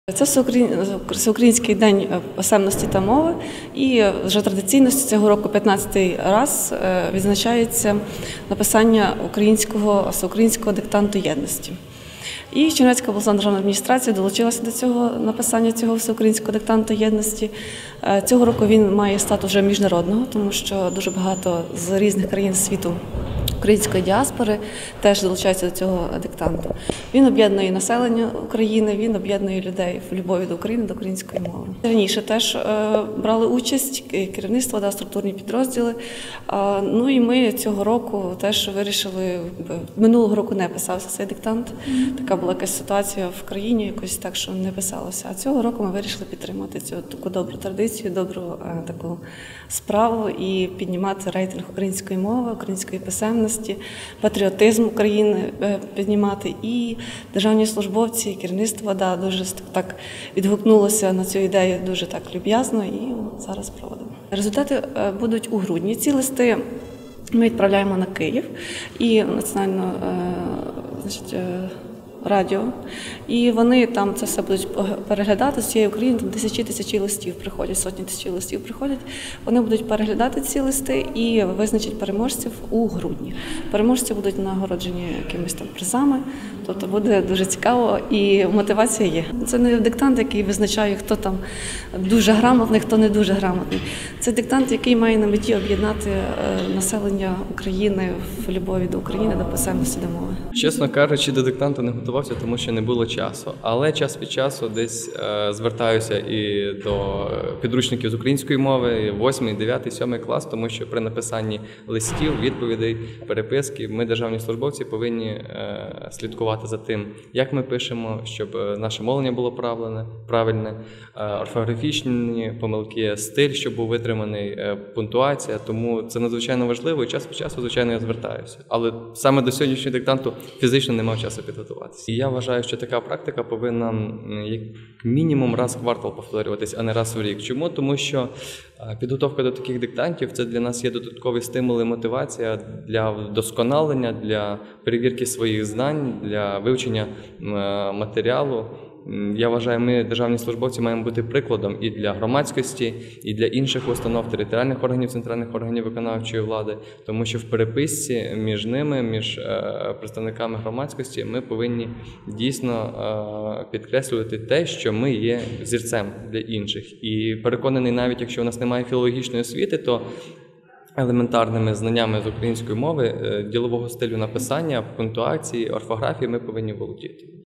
Це Всеукраїнський день писемності та мови, і вже традиційно цього року 15-й раз відзначається написання всеукраїнського диктанту єдності. І Чернівецька обласна державна адміністрація долучилася до цього написання цього всеукраїнського диктанту єдності. Цього року він має статус вже міжнародного, тому що дуже багато з різних країн світу української діаспори теж долучаються до цього диктанту. Він об'єднує населення України, він об'єднує людей в любові до України, до української мови. Раніше теж брали участь керівництво, структурні підрозділи. Ну і ми цього року теж вирішили, минулого року не писався цей диктант, така була якась ситуація в країні, якось так, що не писалося. А цього року ми вирішили підтримати цю таку добру традицію, добру таку справу і піднімати рейтинг української мови, української писемності, патріотизм України піднімати. І державні службовці, і керівництво дуже так відгукнулося на цю ідею дуже так люб'язно, і зараз проводимо. Результати будуть у грудні. Ці листи ми відправляємо на Київ і національне радіо, і вони там це все будуть переглядати з цієї України, там тисячі листів приходять, сотні тисяч листів приходять. Вони будуть переглядати ці листи і визначать переможців у грудні. Переможці будуть нагороджені якимись там призами, тобто буде дуже цікаво і мотивація є. Це не диктант, який визначає, хто там дуже грамотний, хто не дуже грамотний. Це диктант, який має на меті об'єднати населення України в любові до України, до писемності, до мови. Чесно кажучи, до диктанту не готувався, тому що не було часу. Але час від часу десь звертаюся і до підручників з української мови, 8, 9, 7 клас, тому що при написанні листів, відповідей, переписки ми, державні службовці, повинні слідкувати за тим, як ми пишемо, щоб наше мовлення було правильне, орфографічні помилки, стиль, щоб був витриманий, пунктуація. Тому це надзвичайно важливо і час від часу, звичайно, я звертаюся. Але саме до сьогоднішнього диктанту фізично не мав часу підготуватися. І я вважаю, що така практика повинна як мінімум раз в квартал повторюватись, а не раз в рік. Чому? Тому що підготовка до таких диктантів – це для нас є додаткові стимули, мотивація для вдосконалення, для перевірки своїх знань, для вивчення матеріалу. Я вважаю, ми, державні службовці, маємо бути прикладом і для громадськості, і для інших установ, територіальних органів, центральних органів виконавчої влади, тому що в переписці між ними, між представниками громадськості, ми повинні дійсно підкреслювати те, що ми є взірцем для інших. І переконаний, навіть якщо у нас немає філологічної освіти, то елементарними знаннями з української мови, ділового стилю написання, пунктуації, орфографії ми повинні володіти.